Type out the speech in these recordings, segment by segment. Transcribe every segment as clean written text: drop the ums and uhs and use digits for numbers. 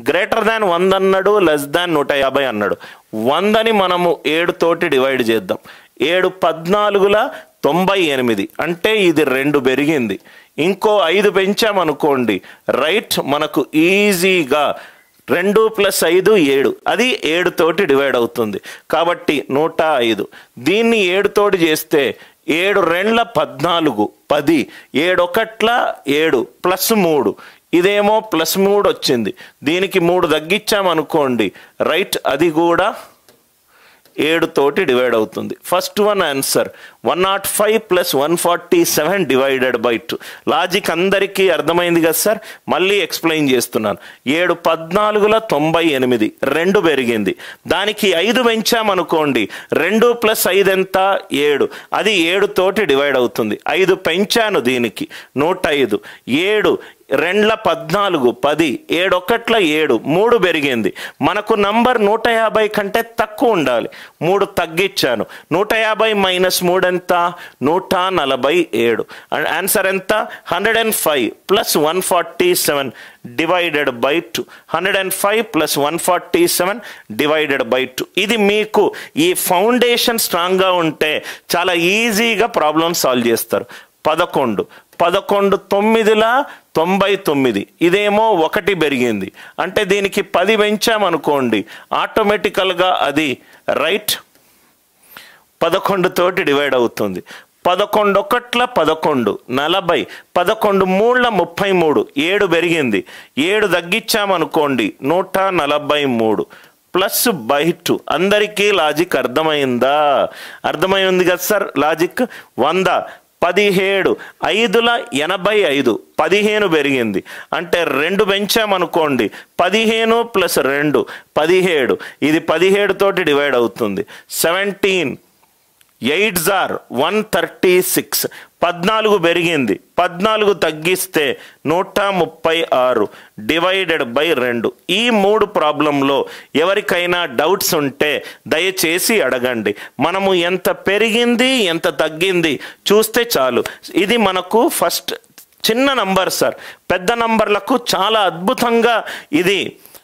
Greater than 100 అన్నాడు, less than 150 అన్నాడు. 100ని మనము 7 తోటి డివైడ్ చేద్దాం. 7 14ల 98, అంటే ఇది 2 పెరిగింది. ఇంకో 5 పెంచామనుకోండి, రైట్, మనకు ఈజీగా 2 + 5 7, అది 7 తోటి డివైడ్ అవుతుంది. కాబట్టి 105. దీన్ని 7 తోటి చేస్తే 7 2ల 14, 10, 7 1ల 7 +3, ఇదేమో +3 వచ్చింది. దీనికి 3 తగ్గించామనుకోండి, రైట్, అది కూడా 7 తోటి డివైడ్ అవుతుంది. First one answer 105 + 147 divided by 2. Logic అందరికీ అర్థమైంది కదా సార్? మళ్ళీ ఎక్స్ప్లెయిన్ చేస్తున్నాను. 7 14ల 98, 2 పెరిగింది. దానికి 5 పెంచామనుకోండి, 2 + 5 ఎంత? 7, అది 7 తోటి డివైడ్ అవుతుంది. 5 పెంచాను, దీనికి 105. 7 2ల 14, 10, 7 1ల 7, 3 పెరిగింది. మనకు నంబర్ 150 కంటే తక్కువ ఉండాలి, 3 తగ్గించాను. 150 - 3 ఎంత? 147. ఆన్సర్ ఎంత? 105 + 147 డివైడెడ్ బై 2. 105 + 147 divided by 2. ఇది మీకు ఈ ఫౌండేషన్ స్ట్రాంగ్గా ఉంటే చాలా ఈజీగా ప్రాబ్లమ్ సాల్వ్ చేస్తారు. 11 9ల 99, ఇదేమో 1 పెరిగింది. అంటే దీనికి 10 పెంచామనుకోండి, ఆటోమేటికల్గా అది రైట్ 11 తోటి డివైడ్ అవుతుంది. 11 1ల 11, 40, 11 3ల 33, 7 పెరిగింది. 7 తగ్గించామనుకోండి, 143 +/2. అందరికీ లాజిక్ అర్థమైందా? అర్థమైంది కదా సార్ లాజిక్? 100 17, 5ల 85, 15 పెరిగింది. అంటే 2 పెంచామనుకోండి, 15 + 2 17, ఇది 17 తోటి డివైడ్ అవుతుంది. 17 8s are 136, 14 పెరిగింది. 14 తగ్గిస్తే 136 డివైడెడ్ బై 2. ఈ 3 ప్రాబ్లంలో ఎవరికైనా డౌట్స్ ఉంటే దయచేసి అడగండి. మనము ఎంత పెరిగింది, ఎంత తగ్గింది చూస్తే చాలు. ఇది మనకు ఫస్ట్ చిన్న నంబర్ సార్. పెద్ద నంబర్లకు చాలా అద్భుతంగా ఇది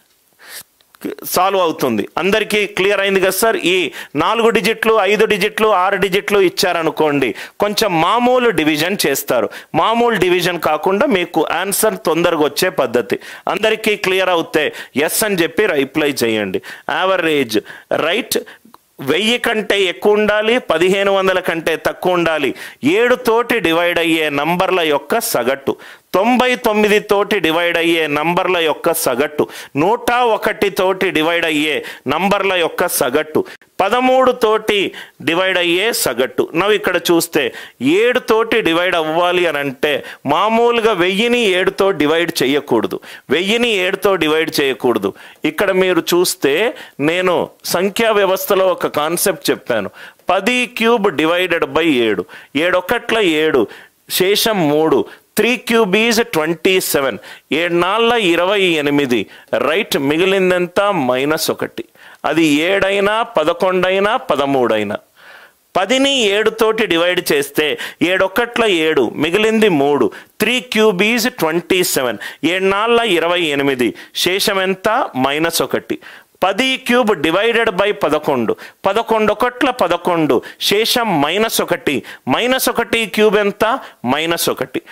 సాల్వ్ అవుతుంది. అందరికీ క్లియర్ అయింది కదా సార్? ఈ 4 డిజిట్లు, 5 డిజిట్లు, 6 డిజిట్లు ఇచ్చారనుకోండి, కొంచెం మామూలు డివిజన్ చేస్తారు. మామూలు డివిజన్ కాకుండా మీకు ఆన్సర్ తొందరగా వచ్చే పద్ధతి. అందరికీ క్లియర్ అవుతే ఎస్ అని చెప్పి రిప్లై చేయండి. యావరేజ్ రైట్ 1000 కంటే ఎక్కువ ఉండాలి, 1500 కంటే తక్కువ ఉండాలి. 7 తోటి డివైడ్ అయ్యే నంబర్ల యొక్క సగటు, 99 తోటి డివైడ్ అయ్యే నంబర్ల యొక్క సగటు, 101 తోటి డివైడ్ అయ్యే నంబర్ల యొక్క సగటు, 13 తోటి డివైడ్ అయ్యే సగటు. నవ్వు ఇక్కడ చూస్తే 7 తోటి డివైడ్ అవ్వాలి అని అంటే మామూలుగా 1000ని 7తో డివైడ్ చేయకూడదు. 1000ని 7తో డివైడ్ చేయకూడదు. ఇక్కడ మీరు చూస్తే నేను సంఖ్యా వ్యవస్థలో ఒక కాన్సెప్ట్ చెప్పాను. 10³ డివైడెడ్ బై 7, 7 1ల 7, శేషం 3, 3³ ఈజ్ 27, 7 4ల 28, రైట్, మిగిలిందంతా -1. అది 7 అయినా 11 అయినా 13 అయినా. 10ని 7 తోటి డివైడ్ చేస్తే 7 1ల 7, మిగిలింది 3, 3³ ఈజ్ 27, 7 4ల 28, శేషం ఎంత? -1. 10³ డివైడెడ్ బై 11, 11 1ల 11, శేషం -1, -1³ ఎంత? -1.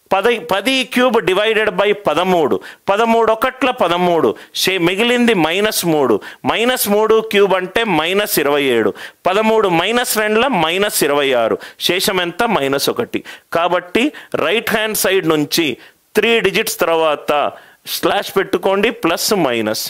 10³ డివైడెడ్ బై 13, 13 1ల 13, మిగిలింది -3, -3³ అంటే -27, 13 -2ల -26, శేషం ఎంత? -1. కాబట్టి రైట్ హ్యాండ్ సైడ్ నుంచి 3 డిజిట్స్ తర్వాత స్లాష్ పెట్టుకోండి, ప్లస్ మైనస్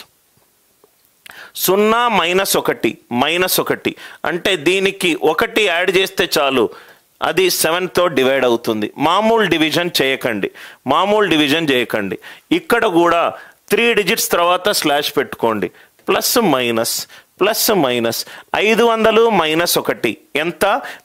0 -1 అంటే దీనికి 1 యాడ్ చేస్తే చాలు, అది 7తో డివైడ్ అవుతుంది. మామూలు డివిజన్ చేయకండి. ఇక్కడ కూడా 3 డిజిట్స్ తర్వాత స్లాష్ పెట్టుకోండి, ప్లస్ మైనస్ 500 -1 ఎంత?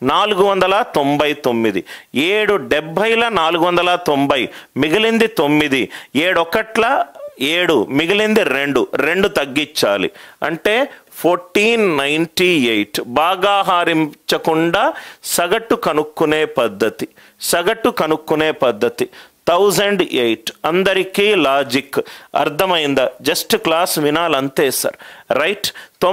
499. 7 70ల 490, మిగిలింది 9, 7 1ల 7, మిగిలింది 2 తగ్గించాలి. అంటే 1498. బాగా హారించకుండా సగటు కనుక్కునే పద్ధతి. 1008. అందరికీ లాజిక్ అర్థమైందా? జస్ట్ క్లాస్ వినాలంతే సార్. రైట్.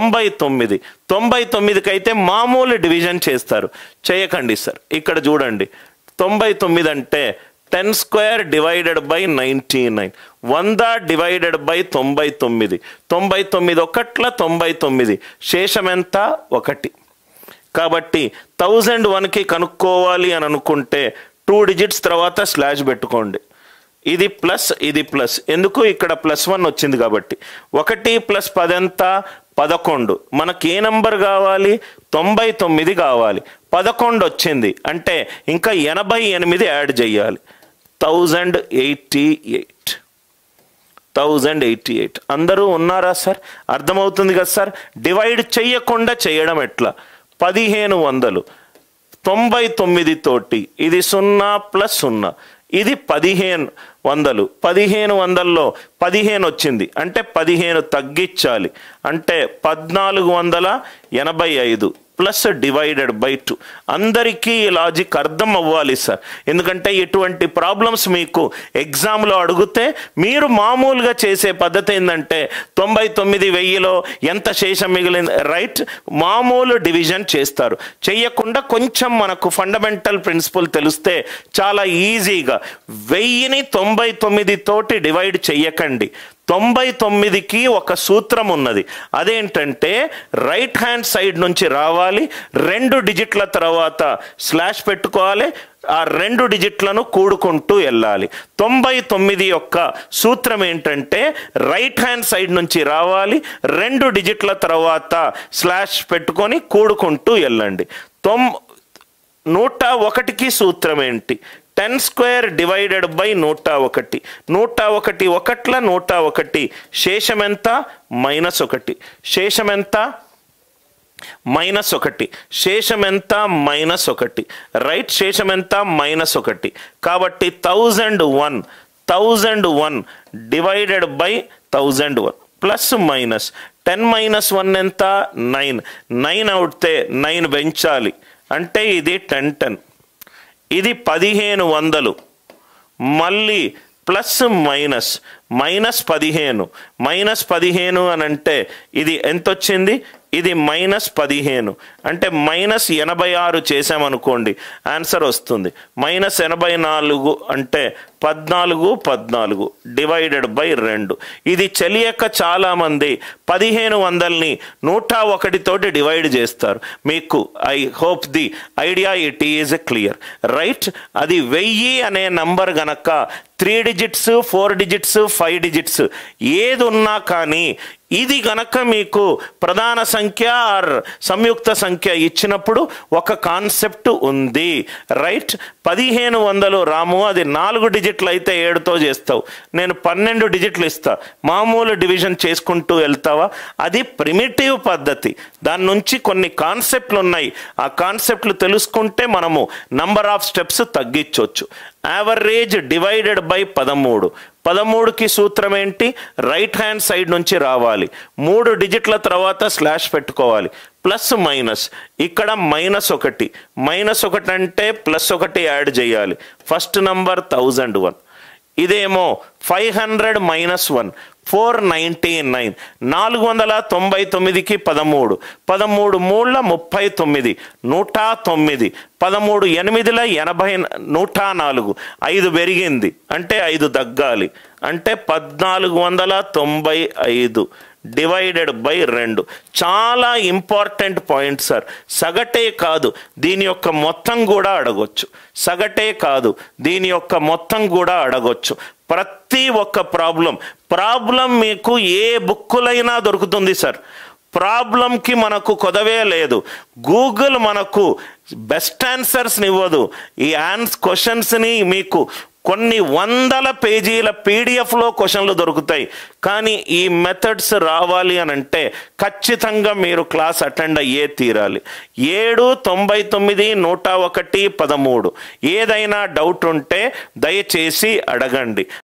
99కి అయితే మామూలు డివిజన్ చేస్తారు, చేయకండి సార్. ఇక్కడ చూడండి, 99 అంటే 10 square divided by 99, 100 divided by 99, 99 ఒకట్ల 99, శేషం ఎంత? 1. కాబట్టి 1001కి కనుక్కోవాలి అని అనుకుంటే 2 డిజిట్స్ తర్వాత స్లాష్ పెట్టుకోండి. ఇది ప్లస్, ఇది ప్లస్. ఎందుకు? ఇక్కడ +1 వచ్చింది కాబట్టి. 1 + 10 ఎంత? 11. మనకి ఏ నంబర్ కావాలి? 99 కావాలి. 11 వచ్చింది అంటే ఇంకా 88 యాడ్ చేయాలి. 1088. అందరూ ఉన్నారా సార్? అర్థమవుతుంది కదా సార్? డివైడ్ చెయ్యకుండా చేయడం ఎట్లా? 1500 99 తోటి, ఇది 0 + 0, ఇది 1500. 1500లో 15 వచ్చింది అంటే 15 తగ్గించాలి అంటే 1485 ప్లస్ డివైడెడ్ బై 2. అందరికీ ఈ లాజిక్ అర్థం అవ్వాలి సార్. ఎందుకంటే ఇటువంటి ప్రాబ్లమ్స్ మీకు ఎగ్జామ్లో అడిగితే మీరు మామూలుగా చేసే పద్ధతి ఏంటంటే 99,000లో ఎంత శేషం మిగిలింది, రైట్, మామూలు డివిజన్ చేస్తారు. చెయ్యకుండా కొంచెం మనకు ఫండమెంటల్ ప్రిన్సిపల్ తెలిస్తే చాలా ఈజీగా 1000ని 99 తోటి డివైడ్ చెయ్యకండి. 99కి ఒక సూత్రం ఉన్నది. అదేంటంటే రైట్ హ్యాండ్ సైడ్ నుంచి రావాలి, 2 డిజిట్ల తర్వాత స్లాష్ పెట్టుకోవాలి, ఆ 2 డిజిట్లను కూడుకుంటూ వెళ్ళాలి. 99 యొక్క సూత్రం ఏంటంటే రైట్ హ్యాండ్ సైడ్ నుంచి రావాలి, 2 డిజిట్ల తర్వాత స్లాష్ పెట్టుకొని కూడుకుంటూ వెళ్ళండి. 101కి సూత్రం ఏంటి? 10 స్క్వేర్ డివైడెడ్ బై 101. 101 ఒకట్ల 101, శేషం ఎంత? -1. శేషం ఎంత? -1. శేషం ఎంత? -1. రైట్. శేషం ఎంత? -1. కాబట్టి 1001 డివైడెడ్ బై 1001 ప్లస్ మైనస్ 10 - 1 ఎంత? 9. 9 అవుతే 9 పెంచాలి అంటే ఇది 10. ఇది 1500, మళ్ళీ ప్లస్ మైనస్ -15 అని అంటే ఇది ఎంత వచ్చింది? ఇది -15 అంటే -86 చేసామనుకోండి, ఆన్సర్ వస్తుంది. -84 అంటే 14 డివైడెడ్ బై 2. ఇది తెలియక చాలామంది 1500ని 101 తోటి డివైడ్ చేస్తారు. మీకు I hope the idea it is clear, right. అది 1000 అనే నంబర్ గనక 3 డిజిట్స్, 4 డిజిట్స్, 5 డిజిట్స్ ఏది ఉన్నా కానీ ఇది గనక మీకు ప్రధాన సంఖ్య ఆర్ సంయుక్త సంఖ్య ఇచ్చినప్పుడు ఒక కాన్సెప్ట్ ఉంది, రైట్. 1500 రాము, అది 4 డిజిట్లు అయితే 7తో చేస్తావు, నేను 12 డిజిట్లు ఇస్తా, మామూలు డివిజన్ చేసుకుంటూ వెళ్తావా? అది ప్రిమిటివ్ పద్ధతి. దాని నుంచి కొన్ని కాన్సెప్ట్లు ఉన్నాయి, ఆ కాన్సెప్ట్లు తెలుసుకుంటే మనము నంబర్ ఆఫ్ స్టెప్స్ తగ్గించవచ్చు. Average divided by 13. 13కి సూత్రం ఏంటి? రైట్ హ్యాండ్ సైడ్ నుంచి రావాలి, 3 డిజిట్ల తర్వాత స్లాష్ పెట్టుకోవాలి, ప్లస్ మైనస్. ఇక్కడ -1 అంటే +1 యాడ్ చేయాలి. ఫస్ట్ నంబర్ 1001, ఇదేమో 500 - 1 499. 499కి 13, 13 3 39, 109, 13 8 80, 104, 5 పెరిగింది అంటే 5 తగ్గాలి అంటే 1495 డివైడెడ్ బై 2. చాలా ఇంపార్టెంట్ పాయింట్ సార్. సగటే కాదు, దీని యొక్క మొత్తం కూడా అడగొచ్చు. సగటే కాదు, దీని యొక్క మొత్తం కూడా అడగొచ్చు. ప్రతి ఒక్క ప్రాబ్లం మీకు ఏ బుక్కులైనా దొరుకుతుంది సార్. ప్రాబ్లంకి మనకు కొదవే లేదు. గూగుల్ మనకు బెస్ట్ ఆన్సర్స్ని ఇవ్వదు. ఈ క్వశ్చన్స్ని మీకు కొన్ని 100 పేజీల పీడిఎఫ్లో క్వశ్చన్లు దొరుకుతాయి. కానీ ఈ మెథడ్స్ రావాలి అని అంటే ఖచ్చితంగా మీరు క్లాస్ అటెండ్ అయ్యే తీరాలి. 7 99 101 13. ఏదైనా డౌట్ ఉంటే దయచేసి అడగండి.